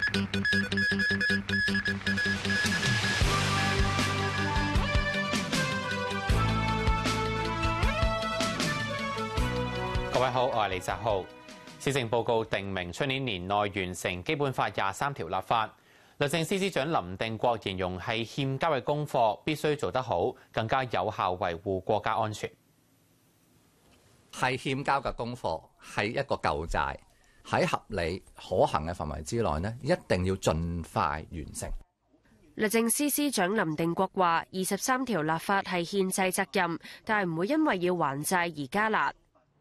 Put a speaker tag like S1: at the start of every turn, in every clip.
S1: 各位好，我係李澤浩。施政報告定明出年年內完成基本法23條立法。律政司司長林定國形容係欠交嘅功課，必須做得好，更加有效維護國家安全。
S2: 係欠交嘅功課，係一個舊債，喺合理可行嘅範圍之內呢，一定要盡快完成。
S3: 律政司司長林定國話：23條立法係憲制責任，但係唔會因為要還債而加辣。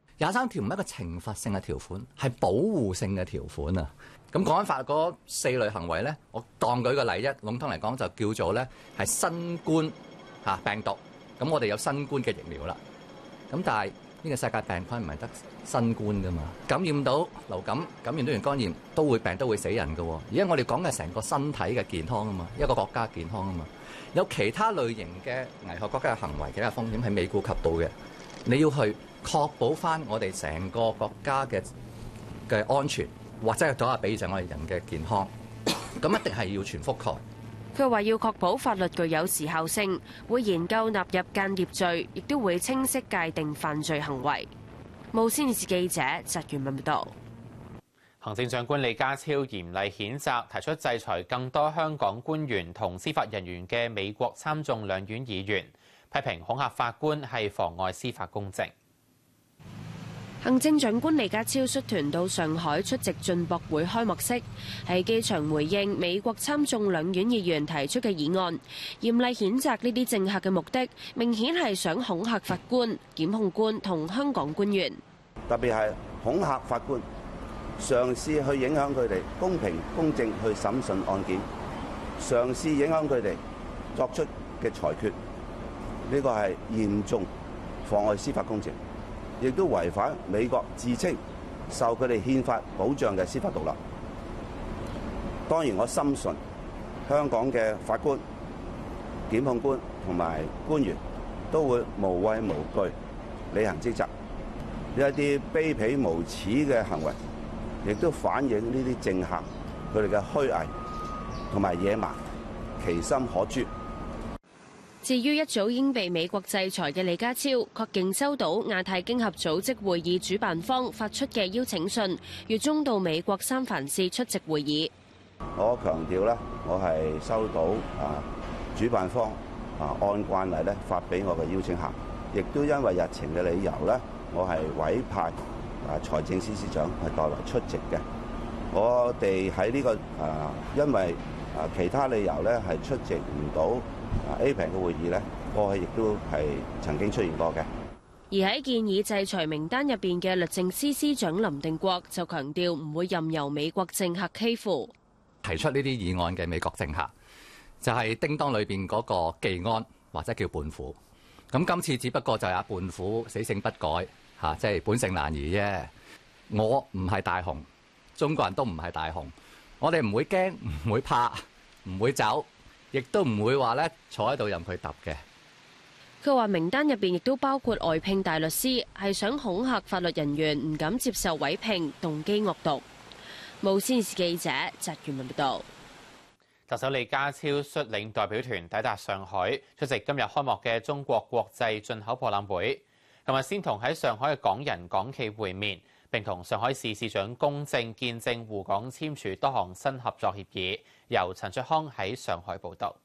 S2: 23條唔係一個懲罰性嘅條款，係保護性嘅條款啊！咁國安法嗰4類行為咧，我當舉個例一，籠統嚟講就叫做咧係新冠病毒。咁我哋有新冠嘅疫苗啦。咁但係呢個世界病菌唔係得新冠噶嘛？感染到流感、感染到完肝炎都會死人噶。而家我哋講嘅成個身體嘅健康啊嘛，一個國家健康啊嘛。有其他類型嘅危害國家嘅行為，其他風險係未顧及到嘅，你要去確保翻我哋成個國家嘅安全，或者係打下比喻就係我哋人嘅健康，咁一定係要全覆蓋。
S3: 佢話要確保法律具有時效性，會研究納入間諜罪，亦都會清晰界定犯罪行為。無線電視記者翟元文報道。
S1: 行政長官李家超嚴厲譴責提出制裁更多香港官員同司法人員嘅美國參眾兩院議員，批評恐嚇法官係妨礙司法公正。
S3: 行政長官李家超率團到上海出席進博會開幕式，喺機場回應美國參眾兩院議員提出嘅議案，嚴厲譴責呢啲政客嘅目的，明顯係想恐嚇法官、檢控官同香港官員。
S4: 特別係恐嚇法官，嘗試去影響佢哋公平公正去審訊案件，嘗試影響佢哋作出嘅裁決，呢個係嚴重妨礙司法公正，亦都違反美國自稱受佢哋憲法保障嘅司法獨立。當然，我深信香港嘅法官、檢控官同埋官員都會無畏無懼履行職責。呢一啲卑鄙無恥嘅行為，亦都反映呢啲政客佢哋嘅虛偽同埋野蠻，其心可誅。
S3: 至於一早已經被美國制裁嘅李家超，確認收到亞太經合組織會議主辦方發出嘅邀請信，月中到美國三藩市出席會議。
S4: 我強調咧，我係收到主辦方按慣例咧發俾我嘅邀請函，亦都因為日程嘅理由咧，我係委派財政司司長係代為出席嘅。我哋喺呢個因為其他理由咧係出席唔到APEC 嘅會議咧，過去亦都係曾經出現過嘅。
S3: 而喺建議制裁名單入邊嘅律政司司長林定國就強調唔會任由美國政客欺負。
S2: 提出呢啲議案嘅美國政客就係叮當裏邊嗰個技安或者叫胖虎。咁今次只不過就係胖虎死性不改嚇，即係本性難移啫。我唔係大雄，中國人都唔係大雄，我哋唔會驚，唔會怕，唔會走。亦都唔會話咧坐喺度任佢揼嘅。
S3: 佢話名單入邊亦都包括外聘大律師，係想恐嚇法律人員唔敢接受委聘，動機惡毒。無線電視記者翟元文報道。
S1: 特首李家超率領代表團抵達上海，出席今日開幕嘅中國國際進口博覽會。琴日先同喺上海嘅港人港企會面，並同上海市市長龔正見證滬港簽署多項新合作協議。由陳卓康喺上海報導。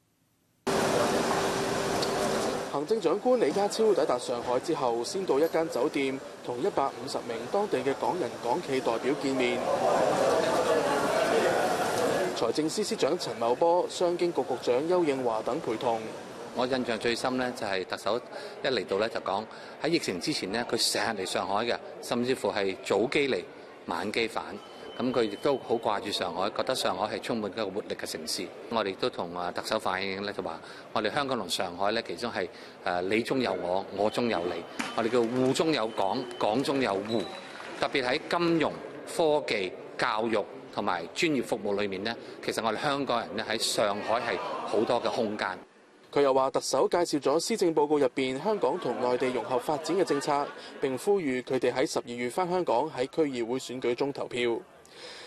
S5: 行政長官李家超抵達上海之後，先到一間酒店同150名當地嘅港人港企代表見面。財政司司長陳茂波、商經局局長丘應樺等陪同。
S6: 我印象最深呢，就係特首一嚟到咧就講喺疫情之前呢，佢成日嚟上海嘅，甚至乎係早機嚟晚機返。咁佢亦都好掛住上海，覺得上海係充滿一個活力嘅城市。我哋都同特首反映咧，就話我哋香港同上海咧，其中係你中有我，我中有你，我哋叫滬中有港，港中有滬。特別喺金融、科技、教育同埋專業服務裏面呢，其實我哋香港人咧喺上海係好多嘅空間。
S5: 佢又話特首介紹咗施政報告入邊香港同內地融合發展嘅政策，並呼籲佢哋喺12月返香港喺區議會選舉中投票。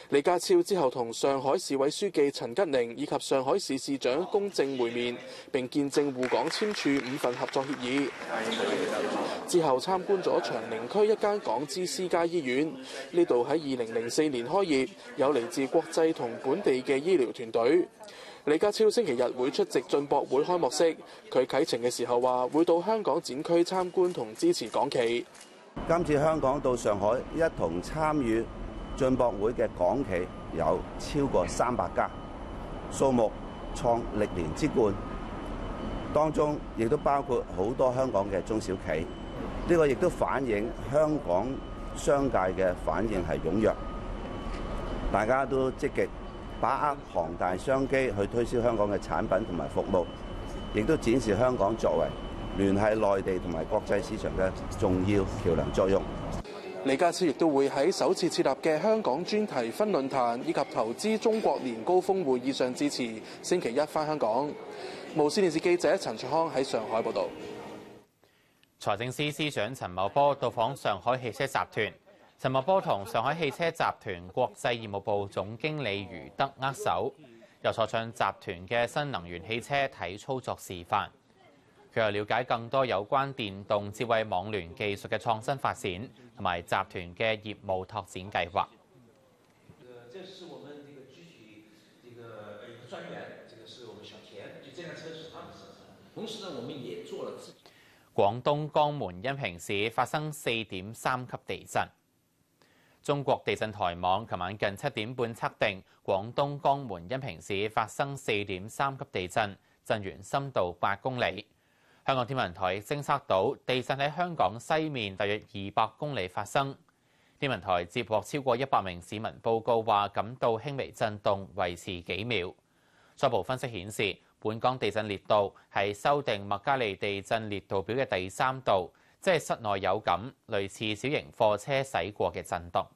S5: 李家超之後同上海市委書記陳吉寧以及上海市市長龔正會面，並見證滬港簽署5份合作協議。之後參觀咗長寧區一間港資私家醫院，呢度喺2004年開業，有嚟自國際同本地嘅醫療團隊。李家超星期日會出席進博會開幕式，佢啟程嘅時候話會到香港展區參觀同支持港企。
S4: 今次香港到上海一同參與進博會嘅港企有超過300家，數目創歷年之冠，當中亦都包括好多香港嘅中小企。呢個亦都反映香港商界嘅反應係踴躍，大家都積極把握龐大商機去推銷香港嘅產品同埋服務，亦都展示香港作為聯繫內地同埋國際市場嘅重要橋梁作用。
S5: 李家超亦都會喺首次設立嘅香港專題分論壇以及投資中國年高峰會議上致辭。星期一返香港。無線電視記者陳卓康喺上海報導。
S1: 財政司司長陳茂波到訪上海汽車集團。陳茂波同上海汽車集團國際業務部總經理余德握手，又坐上集團嘅新能源汽車睇操作示範。佢又了解更多有關電動智慧網聯技術嘅創新發展，同埋集團嘅業務拓展計劃。
S7: 這是我們這個具體這個一個專員，這個是我們小田，就這輛車是他們生產。同時呢，我們也做了自己。
S1: 廣東江門恩平市發生4.3級地震。中國地震台網琴晚近7點半測定，廣東江門恩平市發生4.3級地震，震源深度8公里。香港天文台偵測到地震喺香港西面大約200公里發生。天文台接獲超過100名市民報告話感到輕微震動，維持幾秒。初步分析顯示，本港地震烈度係修訂麥加利地震烈度表嘅第3度，即係室內有感，類似小型貨車駛過嘅震動。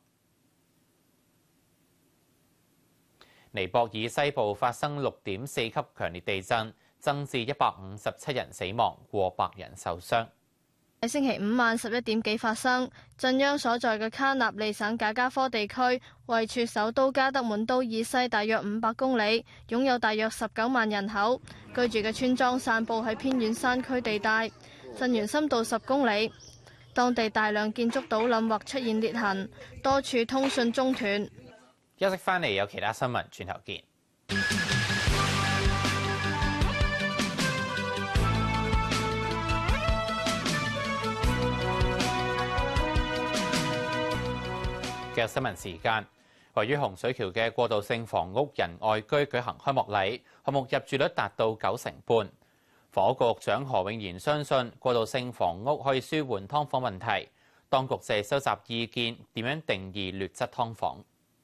S1: 尼泊爾西部發生6.4級強烈地震，增至157人死亡，過百人受傷。
S8: 喺星期五晚11點幾發生，震央所在嘅卡納利省賈加科地區，位處首都加德滿都以西大約500公里，擁有大約19萬人口，居住嘅村莊散佈喺偏遠山區地帶，震源深度10公里。當地大量建築倒冧或出現裂痕，多處通訊中斷。
S1: 休息返嚟有其他新聞，轉頭見。嘅新聞時間，位於洪水橋嘅過渡性房屋仁愛居舉行開幕禮，項目入住率達到90%。房屋局局長何永賢相信過渡性房屋可以舒緩劏房問題，當局就係收集意見，點樣定義劣質劏房。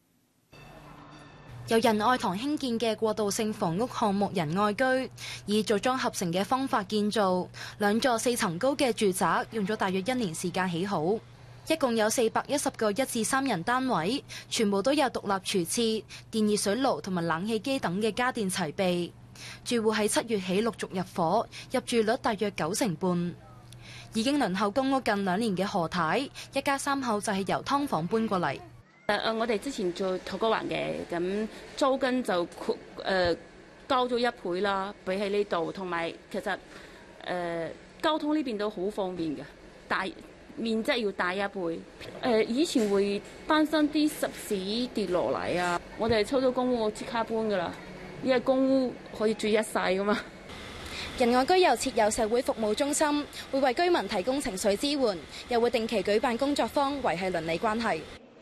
S9: 由仁愛堂興建嘅過渡性房屋項目仁愛居，以組裝合成嘅方法建造，2座4層高嘅住宅，用咗大約1年時間起好。一共有410個1至3人單位，全部都有獨立廚廁、電熱水爐同埋冷氣機等嘅家電齊備。住戶喺7月起陸續入伙，入住率大約90%。已經輪候公屋近2年嘅何太，一家3口就係由劏房搬過嚟。
S10: 我哋之前做土瓜灣嘅，咁租金就高咗1倍啦，比起呢度，同埋其實交通呢邊都好方便嘅，大面積要大1倍。以前會擔心啲石屎跌落嚟啊，我哋抽到公屋即刻搬噶啦，因為公屋可以住一世噶嘛。
S9: 仁愛居又設有社會服務中心，會為居民提供情緒支援，又會定期舉辦工作坊，維繫鄰里關係。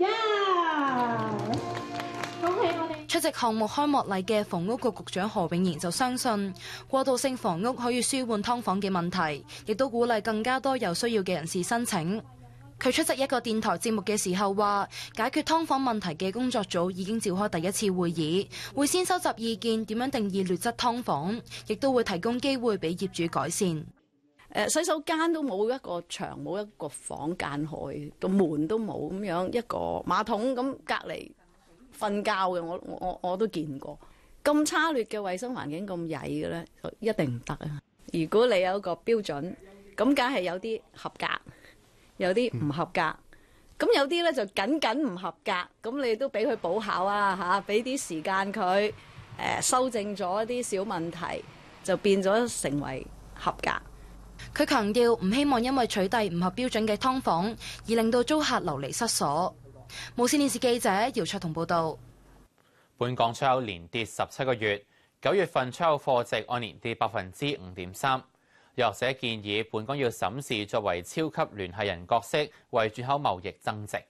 S9: 出席項目開幕禮嘅房屋局局長何永賢就相信，過渡性房屋可以舒緩劏房嘅問題，亦都鼓勵更加多有需要嘅人士申請。佢出席一個電台節目嘅時候話，解決劏房問題嘅工作組已經召開第1次會議，會先收集意見，點樣定義劣質劏房，亦都會提供機會俾業主改善。
S11: 洗手間都冇一個牆，冇一個房間開，個門都冇咁樣，一個馬桶咁隔離瞓覺嘅，我都見過。咁差劣嘅衛生環境，咁曳嘅咧，一定唔得啊！如果你有一個標準，咁梗係有啲合格，有啲唔合格。 咁有啲咧就僅唔合格，咁你都俾佢補考啊嚇，俾啲時間佢修正咗一啲小問題，就變咗成為合格。
S9: 佢強調唔希望因為取締唔合標準嘅劏房而令到租客流離失所。無線電視記者姚卓彤報導。
S1: 本港出口連跌17個月，9月份出口貨值按年跌5.3%。有學者建議本港要審視作為超級聯繫人角色為轉口貿易增值。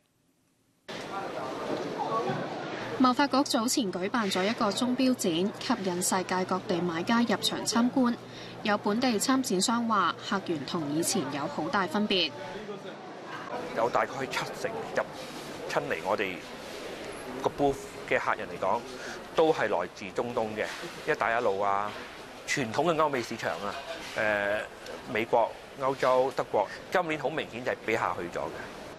S12: 貿發局早前舉辦咗一個鐘錶展，吸引世界各地買家入場參觀。有本地參展商話，客源同以前有好大分別。
S13: 有大概70%入親嚟我哋個 booth 嘅客人嚟講，都係來自中東嘅一帶一路啊，傳統嘅歐美市場啊，美國、歐洲、德國，今年好明顯就係比下去咗嘅。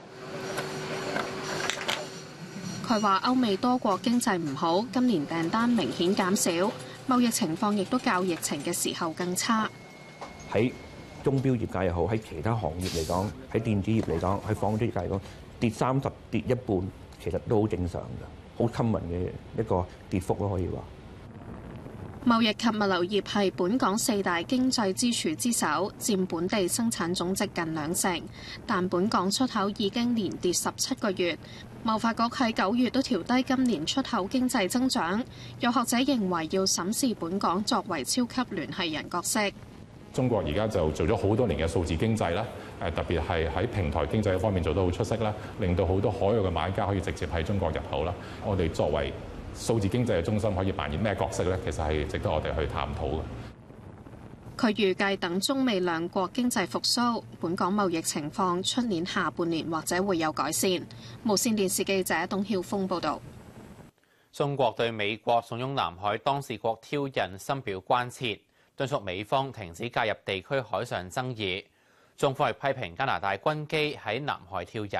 S12: 佢話歐美多國經濟唔好，今年訂單明顯減少，貿易情況亦都較疫情嘅時候更差。
S13: 喺鐘錶業界又好，喺其他行業嚟講，喺電子業嚟講，喺紡織業界嚟講，跌30%跌一半，其實都好正常嘅，好 common 嘅一個跌幅咯，可以話。
S12: 貿易及物流業係本港4大經濟支柱之首，佔本地生產總值近2成，但本港出口已經連跌17個月。貿發局喺9月都調低今年出口經濟增長。有學者認為要審視本港作為超級聯繫人角色。
S14: 中國而家就做咗好多年嘅數字經濟啦，特別係喺平台經濟方面做得好出色啦，令到好多海外嘅買家可以直接喺中國入口啦。我哋作為數字經濟嘅中心可以扮演咩角色咧？其實係值得我哋去探討嘅。
S12: 佢預計等中美兩國經濟復甦，本港貿易情況出年下半年或者會有改善。無線電視記者董曉峰報導。
S1: 中國對美國慫恿南海當事國挑釁深表關切，敦促美方停止介入地區海上爭議。中方亦批評加拿大軍機喺南海挑釁。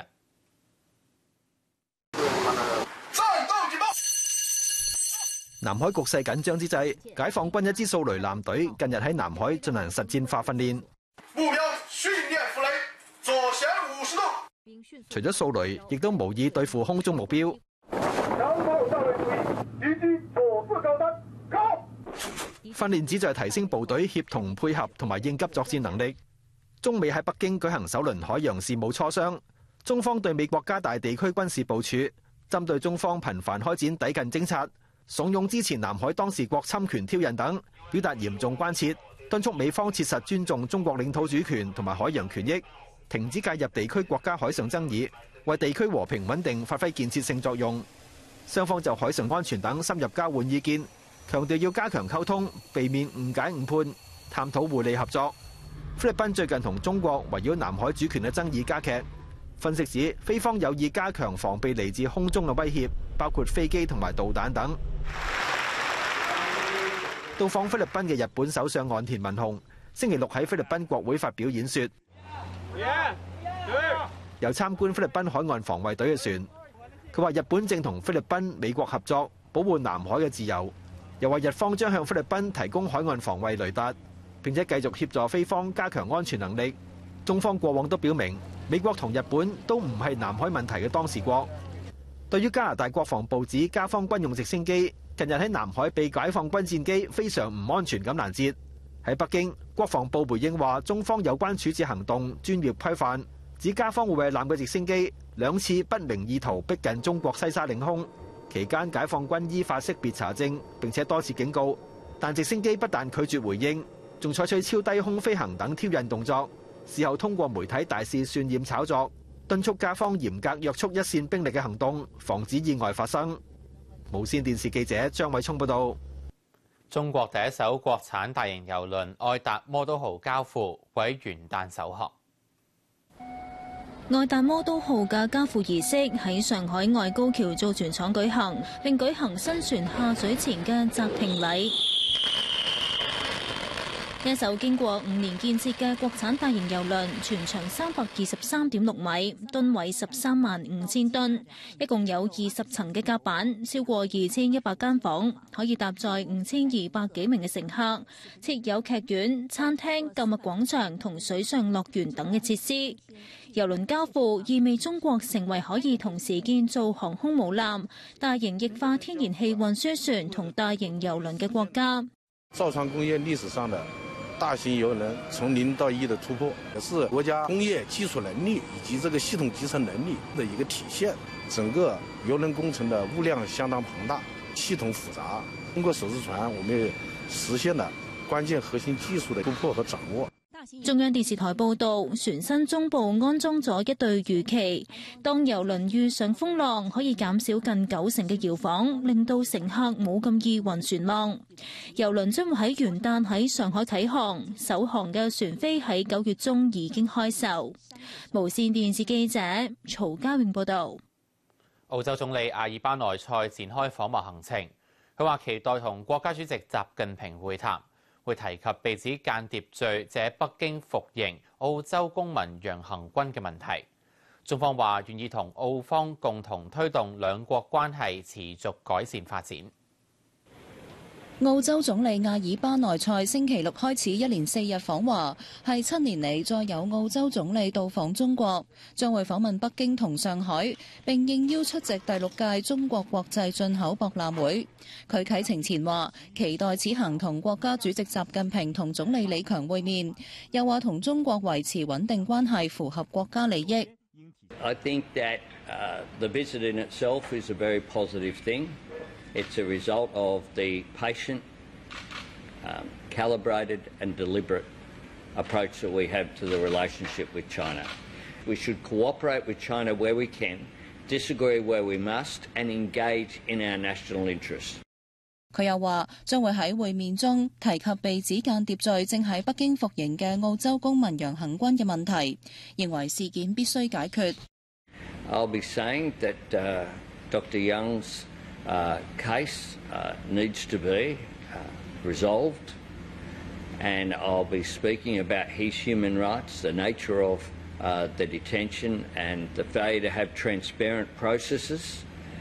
S15: 南海局勢緊張之際，解放軍一支掃雷艦隊近日喺南海進行實戰化訓練。
S16: 目標訓練扶雷，左旋50度。
S15: 除咗掃雷，亦都模擬對付空中目標。訓練旨在提升部隊協同配合同埋應急作戰能力。中美喺北京舉行首輪海洋事務磋商，中方對美國加大地區軍事部署，針對中方頻繁開展抵近偵察、慫恿支持南海當事國侵權挑釁等，表達嚴重關切，敦促美方切實尊重中國領土主權同埋海洋權益，停止介入地區國家海上爭議，為地區和平穩定發揮建設性作用。雙方就海上安全等深入交換意見，強調要加強溝通，避免誤解誤判，探討互利合作。菲律賓最近同中國圍繞南海主權嘅爭議加劇，分析指菲方有意加強防備嚟自空中嘅威脅，包括飛機同埋導彈等。到訪菲律賓嘅日本首相岸田文雄星期六喺菲律賓國會發表演說，又參觀菲律賓海岸防衛隊嘅船。佢話日本正同菲律賓、美國合作保護南海嘅自由，又話日方將向菲律賓提供海岸防衛雷達，並且繼續協助菲方加強安全能力。中方過往都表明，美國同日本都唔係南海問題嘅當事國。對於加拿大國防部指加方軍用直升機近日喺南海被解放軍戰機非常唔安全咁攔截，喺北京，國防部回應話中方有關處置行動專業規範，指加方護衛艦嘅直升機2次不明意圖逼近中國西沙領空，期間解放軍依法識別查證，並且多次警告，但直升機不但拒絕回應，仲採取超低空飛行等挑釁動作，事後通過媒體大肆渲染炒作，敦促加方嚴格約束一線兵力嘅行動，防止意外發生。無線電視記者張偉聰報道。
S1: 中國第一艘國產大型郵輪愛達魔都號交付，喺元旦首航。
S17: 愛達魔都號嘅交付儀式喺上海外高橋造船廠舉行，並舉行新船下水前嘅擲艇禮。 一艘經過5年建設嘅國產大型郵輪，全長323.6米，噸位135000噸，一共有20層嘅甲板，超過2100間房，可以搭載5200幾名嘅乘客，設有劇院、餐廳、購物廣場同水上樂園等嘅設施。郵輪交付意味中國成為可以同時建造航空母艦、大型液化天然氣運輸船同大型郵輪嘅國家。
S18: 造船工業歷史上的大型郵輪從0到1的突破，也是國家工業技術能力以及這個系統集成能力的一個體現。整個郵輪工程的物量相當龐大，系統複雜。通過首次船，我們也實現了關鍵核心技術的突破和掌握。
S17: 中央電視台報道，船身中部安裝咗一對魚旗，當郵輪遇上風浪，可以減少近90%嘅搖晃，令到乘客冇咁易暈船浪。郵輪將會喺元旦喺上海啟航，首航嘅船飛喺9月中已經開售。無線電視記者曹家永報導。
S1: 澳洲總理阿爾巴內塞展開訪華行程，佢話期待同國家主席習近平會談。會提及被指間諜罪借北京服刑澳洲公民楊恒軍嘅問題。中方話願意同澳方共同推動兩國關係持續改善發展。
S19: 澳洲總理阿爾巴內塞星期六開始一連4日訪華，係7年嚟再有澳洲總理到訪中國，將會訪問北京同上海，並應邀出席第6屆中國國際進口博覽會。佢啟程前話，期待此行同國家主席習近平同總理李強會面，又話同中國維持穩定關係符合國家利益。
S20: I think that the visit in itself is a very positive thing. It's a result of the patient, calibrated and deliberate approach that we have to the relationship with China. We should cooperate with China where we can, disagree where we must, and engage in our national interests.
S19: 佢又話將會喺會面中提及被指間諜罪正喺北京服刑嘅澳洲公民楊恒軍嘅問題，認為事件必須解決。
S20: I'll be saying that Dr. Young's case needs to be resolved, and I'll be speaking about his human rights, the nature of the detention and the failure to have transparent processes.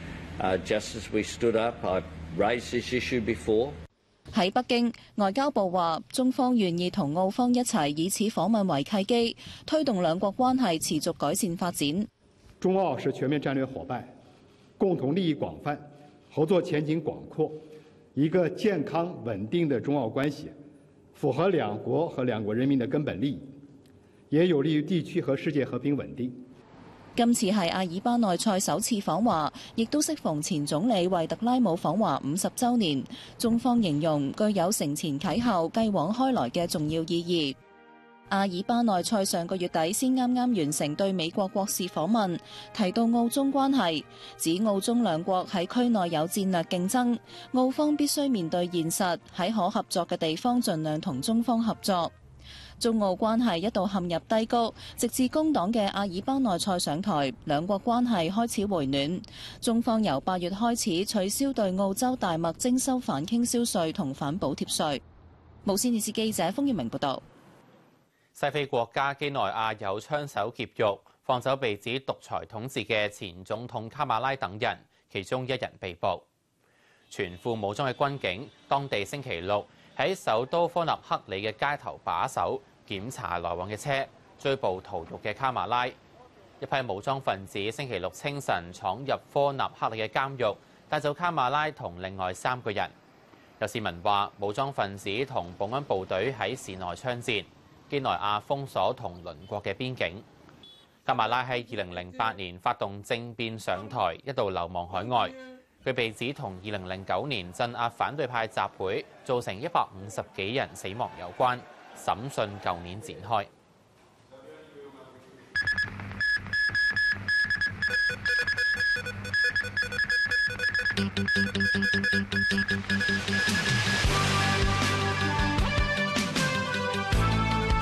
S20: Just as we stood up, I've raised this issue before.
S19: 喺北京，外交部話中方願意同澳方一齊以此訪問為契機，推動兩國關係持續改善發展。
S21: 中澳是全面戰略夥伴，共同利益廣泛，合作前景廣闊。一個健康穩定的中澳關係，符合兩國和兩國人民的根本利益，也有利於地區和世界和平穩定。
S19: 今次係阿爾巴內塞首次訪華，亦都適逢前總理維特拉姆訪華50週年。中方形容具有承前啟後、繼往開來嘅重要意義。阿爾巴內塞上個月底先啱完成對美國國事訪問，提到澳中關係，指澳中兩國喺區內有戰略競爭，澳方必須面對現實，喺可合作嘅地方盡量同中方合作。中澳關係一度陷入低谷，直至工黨嘅阿爾巴內塞上台，兩國關係開始回暖。中方由8月開始取消對澳洲大麥徵收反傾銷稅同反補貼稅。無線電視記者封月明報導。
S1: 西非國家幾內亞有槍手劫獄，放走被指獨裁統治嘅前總統卡馬拉等人，其中1人被捕。全副武裝嘅軍警，當地星期六喺首都科納克里嘅街頭把守，檢查來往嘅車，追捕逃獄嘅卡馬拉。一批武裝分子星期六清晨闖入科納克里嘅監獄，帶走卡馬拉同另外3個人。有市民話，武裝分子同保安部隊喺市內槍戰。幾內亞封鎖同鄰國嘅邊境。卡馬拉喺2008年發動政變上台，一度流亡海外。佢被指同2009年鎮壓反對派集會，造成150幾人死亡有關。審訊舊年展開。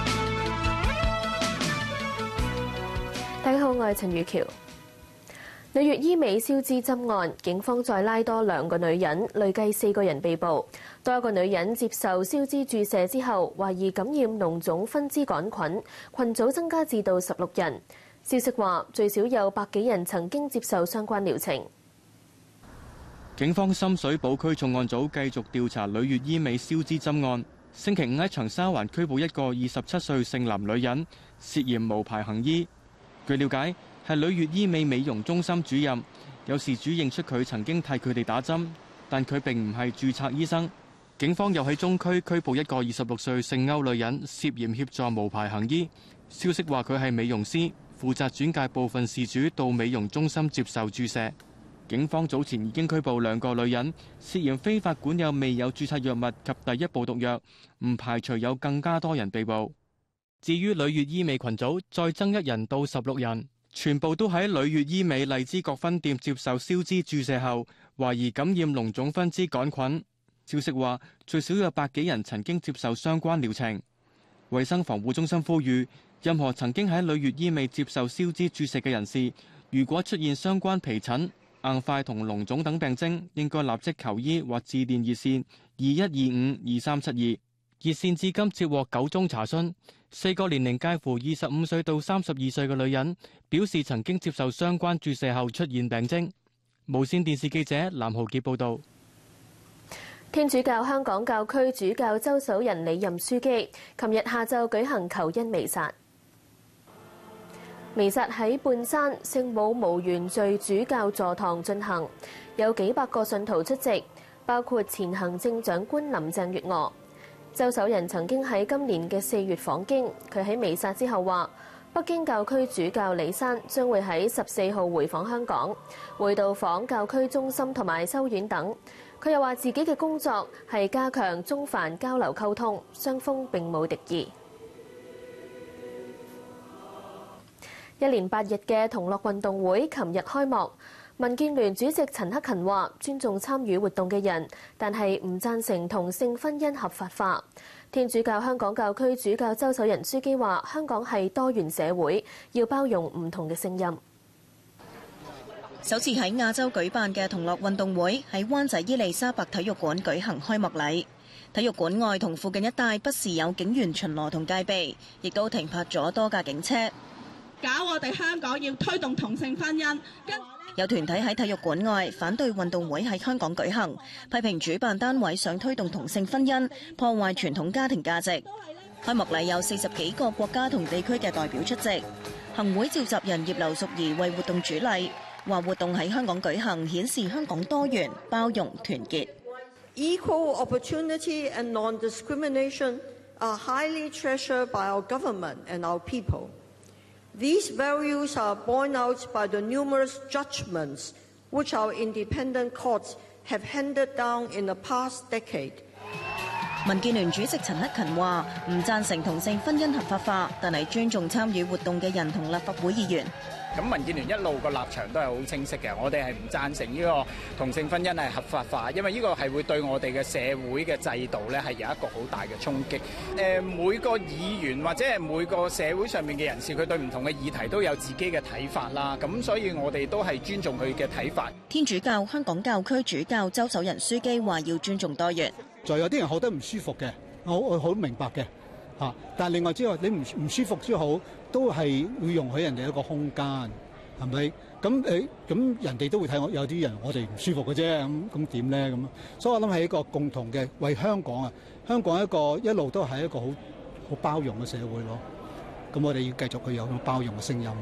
S22: 大家好，我係陳宇橋。
S2: 里約醫美消脂針案，警方再拉多2個女人，累計4個人被捕。多一個女人接受消脂注射之後，懷疑感染膿腫分支桿菌，群組增加至到16人。消息話，最少有100幾人曾經接受相關療程。
S22: 警方深水埗區重案組繼續調查里約醫美消脂針案。星期五喺長沙灣拘捕一個27歲姓林女人，涉嫌無牌行醫。據了解，係里約醫美美容中心主任，有事主認出佢曾經替佢哋打針，但佢並唔係註冊醫生。警方又喺中區拘捕一個26歲姓歐女人，涉嫌協助無牌行醫。消息話佢係美容師，負責轉介部分事主到美容中心接受注射。警方早前已經拘捕2個女人，涉嫌非法管有未有註冊藥物及第一步毒藥，唔排除有更加多人被捕。至於里約醫美群組，再增1人到16人，全部都喺里約醫美荔枝角分店接受消脂注射後，懷疑感染膿腫分支桿菌。消息話，最少有100幾人曾經接受相關療程。衛生防護中心呼籲，任何曾經喺里約醫美接受消脂注射嘅人士，如果出現相關皮疹、硬塊同膿腫等病徵，應該立即求醫或致電熱線21252372。熱線至今接獲9宗查詢，4個年齡介乎25歲到32歲嘅女人表示曾經接受相關注射後出現病徵。無線電視記者藍浩傑報導。
S2: 天主教香港教區主教周守仁離任樞機，琴日下晝舉行求恩彌撒。彌撒喺半山聖母無原罪主教座堂進行，有幾百個信徒出席，包括前行政長官林鄭月娥。周守仁曾經喺今年嘅4月訪京，佢喺彌撒之後話，北京教區主教李山將會喺14號回訪香港，會到訪教區中心同埋修院等。佢又話自己嘅工作係加強中梵交流溝通，雙方並冇敵意。1連8日嘅同樂運動會琴日開幕，民建聯主席陳克勤話尊重參與活動嘅人，但係唔贊成同性婚姻合法化。天主教香港教區主教周守仁樞機話香港係多元社會，要包容唔同嘅聲音。
S19: 首次喺亞洲舉辦嘅同樂運動會喺灣仔伊利沙伯體育館舉行開幕禮。體育館外同附近一帶不時有警員巡邏同戒備，亦都停泊咗多架警車。
S23: 搞我哋香港要推動同性婚姻。
S19: 有團體喺體育館外反對運動會喺香港舉行，批評主辦單位想推動同性婚姻，破壞傳統家庭價值。開幕禮有40幾個國家同地區嘅代表出席。行會召集人葉劉淑儀為活動主禮，話活動喺香港舉行，顯示香港多元、包容、團結。
S24: Equal opportunity and non-discrimination are highly treasured by our government and our people. These values are borne out by the numerous judgments which our independent courts have handed down in the past decade.
S19: 民建聯主席陳克勤話：唔贊成同性婚姻合法化，但係尊重參與活動嘅人同立法會議員。
S25: 咁民建聯一路個立場都係好清晰嘅，我哋係唔贊成呢個同性婚姻係合法化，因為呢個係會對我哋嘅社會嘅制度咧係有一個好大嘅衝擊。每個議員或者係每個社會上面嘅人士，佢對唔同嘅議題都有自己嘅睇法啦。咁所以我哋都係尊重佢嘅睇法。
S19: 天主教香港教區主教周守仁樞機話要尊重多元。
S26: 就有啲人覺得唔舒服嘅，我好明白嘅嚇。但係另外之外，你唔舒服之好，都係會容許人哋一個空間，係咪？咁人哋都會睇我有啲人我哋唔舒服嘅啫，咁點咧咁？所以我諗係一個共同嘅為香港啊，香港一路都係一個好包容嘅社會咯。咁我哋要繼續去有包容嘅聲音。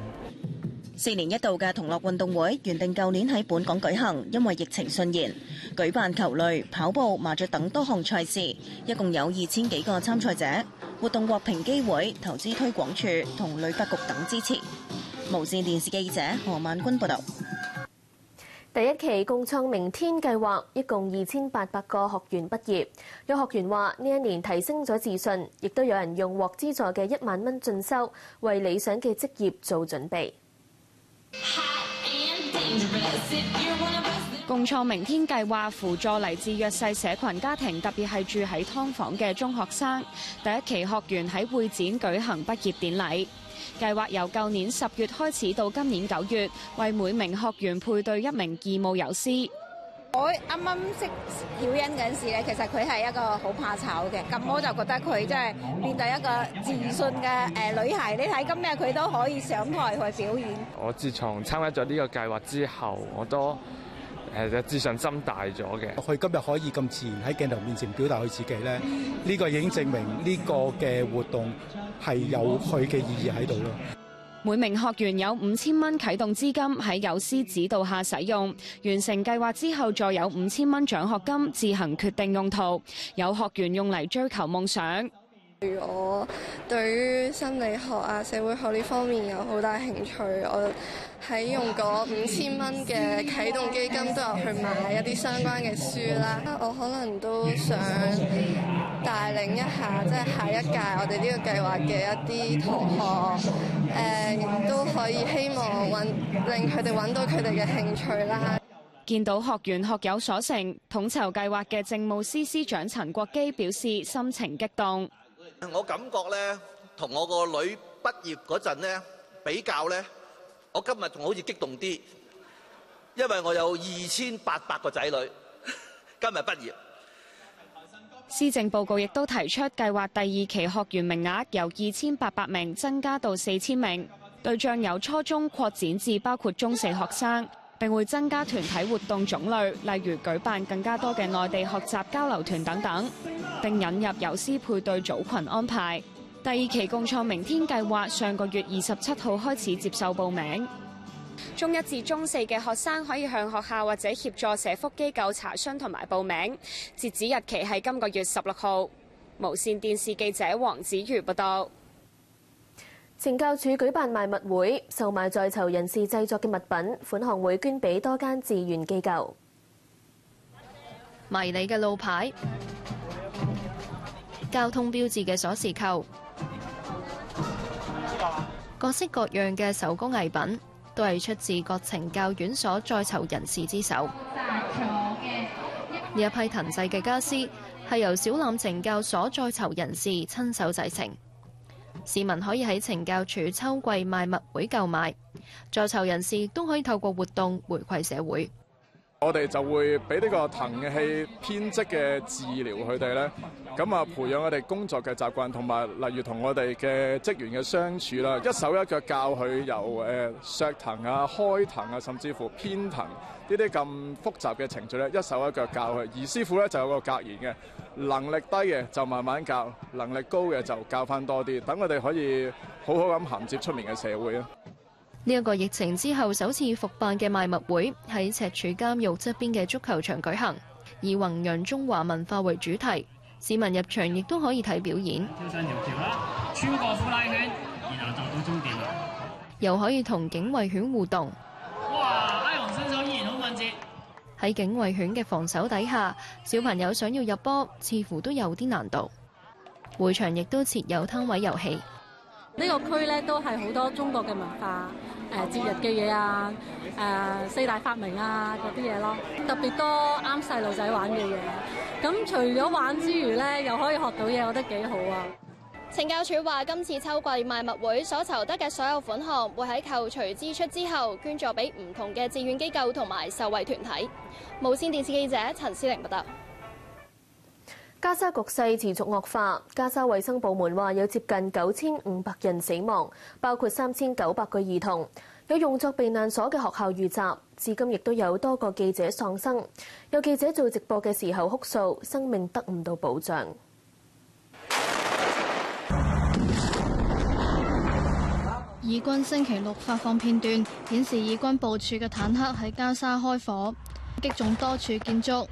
S19: 4年一度嘅同樂運動會原定舊年喺本港舉行，因為疫情順延，舉辦球類、跑步、麻雀等多項賽事，一共有2000幾個參賽者。活動獲平機會、投資推廣署同旅發局等支持。無線電視記者何萬君報導。
S2: 第一期共創明天計劃一共2800個學員畢業，有學員話呢一年提升咗自信，亦都有人用獲資助嘅1萬蚊進修，為理想嘅職業做準備。
S27: 共創明天計劃輔助嚟自弱勢社群家庭，特別係住喺劏房嘅中學生。第一期學員喺會展舉行畢業典禮。 計劃由舊年10月開始到今年9月，為每名學員配對一名義務遊師。
S3: 我啱啱識曉欣嗰陣時咧，其實佢係一個好怕醜嘅，咁我就覺得佢真係變到一個自信嘅女孩。你睇今日佢都可以上台去表演。
S4: 我自從參加咗呢個計劃之後，我都自信心大咗嘅。
S26: 佢今日可以咁自然喺鏡頭面前表達佢自己咧，呢個已經證明呢個嘅活動係有佢嘅意義喺度咯。
S27: 每名學員有5000蚊啟動資金喺友師指導下使用，完成計劃之後再有5000蚊獎學金，自行決定用途。有學員用嚟追求夢想。
S5: 我對於心理學啊、社會學呢方面有好大興趣，我喺用嗰5000蚊嘅啟動基金都有去買一啲相關嘅書啦。我可能都想帶領一下，即係下一屆我哋呢個計劃嘅一啲同學，亦都可以希望令佢哋揾到佢哋嘅興趣啦。
S27: 見到學員學有所成，統籌計劃嘅政務司司長陳國基表示心情激動。
S6: 我感覺咧，同我個女畢業嗰陣咧比較咧，我今日仲好似激動啲，因為我有2800個仔女今日畢業。
S27: 施政報告亦都提出計劃第2期學員名額由2800名增加到4000名，對象由初中擴展至包括中4學生，並會增加團體活動種類，例如舉辦更加多嘅內地學習交流團等等，並引入友師配對組群安排。第2期共創明天計劃上個月27號開始接受報名。中1至中4嘅學生可以向學校或者協助社福機構查詢同埋報名，截止日期係今個月16號。無線電視記者黃子瑜報道。懲教署舉辦賣物會，售賣在囚人士製作嘅物品，款項會捐俾多間志願機構。迷你嘅路牌、交通標誌嘅鎖匙扣、各式各樣嘅手工藝品，都係出自各懲教院所在囚人士之手。呢一批藤製嘅家私係由小欖懲教所在囚人士親手製成。市民可以喺懲教署秋季賣物會購買，在囚人士都可以透過活動回饋社會。
S7: 我哋就會俾呢個藤器編織嘅治療佢哋咧，咁啊培養佢哋工作嘅習慣，同埋例如同我哋嘅職員嘅相處啦，一手一腳教佢由削藤啊、開藤啊，甚至乎編藤呢啲咁複雜嘅程序咧，一手一腳教佢。而師傅咧就有個格言嘅，能力低嘅就慢慢教，能力高嘅就教翻多啲，等佢哋可以好好咁銜接出面嘅社會啊。
S19: 呢一個疫情之後首次復辦嘅賣物會喺赤柱監獄側邊嘅足球場舉行，以弘揚中華文化為主題，市民入場亦都可以睇表演。跳上條橋啦，穿過呼拉圈，然後就到終點啦。又可以同警衛犬互動。哇！拉王身手依然好敏捷。喺警衛犬嘅防守底下，小朋友想要入波，似乎都有啲難度。會場亦都設有攤位遊戲。
S8: 呢個區咧都係好多中國嘅文化、節日嘅嘢啊、4大發明啊嗰啲嘢咯，特別多啱細路仔玩嘅嘢。咁除咗玩之餘咧，又可以學到嘢，我覺得幾好啊！
S10: 懲教署話，今次秋季賣物會所籌得嘅所有款項會喺扣除支出之後捐助俾唔同嘅志願機構同埋受惠團體。無線電視記者陳思玲報道。加沙局勢持續惡化，加沙衛生部門話有接近9500人死亡，包括3900個兒童。有用作避難所嘅學校遇襲，至今亦都有多個記者喪生。有記者做直播嘅時候哭訴，生命得唔到保障。
S28: 以軍星期六發放片段，顯示以軍部署嘅坦克喺加沙開火，擊中多處建築。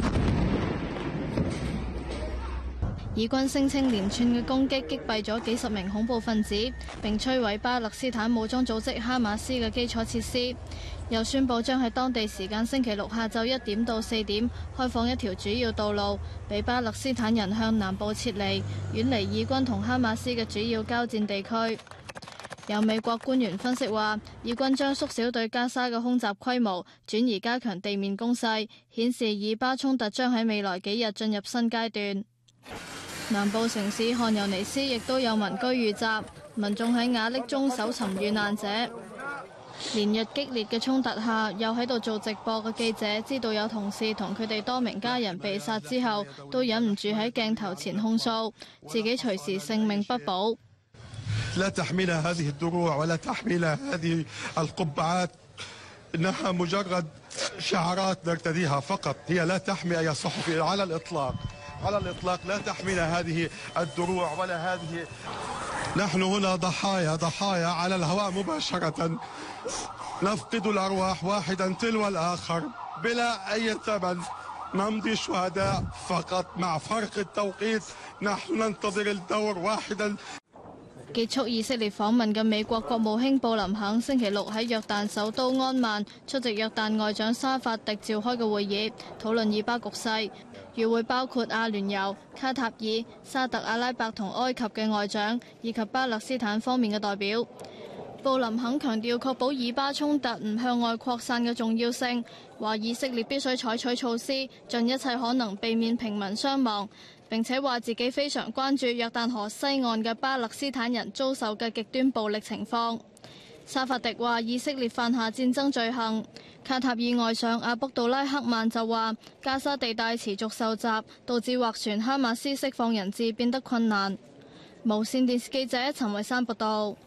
S28: 以軍聲稱連串嘅攻擊擊斃咗幾十名恐怖分子，並摧毀巴勒斯坦武裝組織哈馬斯嘅基礎設施。又宣布將喺當地時間星期六下晝1點到4點開放一條主要道路，俾巴勒斯坦人向南部撤離，遠離以軍同哈馬斯嘅主要交戰地區。有美國官員分析話，以軍將縮小對加沙嘅空襲規模，轉移加強地面攻勢，顯示以巴衝突將喺未來幾日進入新階段。南部城市漢尤尼斯亦都有民居遇襲， 民眾喺瓦礫中搜尋遇難者。連日激烈嘅衝突下，有喺度做直播嘅記者知道有同事同佢哋多名家人被殺之後，都忍唔住喺鏡頭前控訴自己隨時性命不保。
S9: لا تحملها هذه الدروع ولا تحملها هذه القبعات إنها مجرد شعارات نرتديها فقط هي لا تحمي أي صحفي على الإطلاق لا تحملها هذه الدروع ولا هذه نحن هنا ضحايا على الهواء مباشرة نفقد الأرواح واحدا تلو الآخر بلا أي ثمن نمضي شهداء فقط مع فرق التوقيت نحن ننتظر الدور واحدا。
S28: 結束以色列訪問嘅美國國務卿布林肯星期六喺約旦首都安曼出席約旦外長沙法迪召開嘅會議，討論以巴局勢。與會包括阿聯酋、卡塔爾、沙特阿拉伯同埃及嘅外長，以及巴勒斯坦方面嘅代表。布林肯強調確保以巴衝突唔向外擴散嘅重要性，話以色列必須採取措施，盡一切可能避免平民傷亡。並且話自己非常關注約旦河西岸嘅巴勒斯坦人遭受嘅極端暴力情況。沙法迪話以色列犯下戰爭罪行。卡塔爾外相阿卜杜拉克曼就話加沙地帶持續受襲，導致斡旋哈馬斯釋放人質變得困難。無線電視記者陳慧珊報道。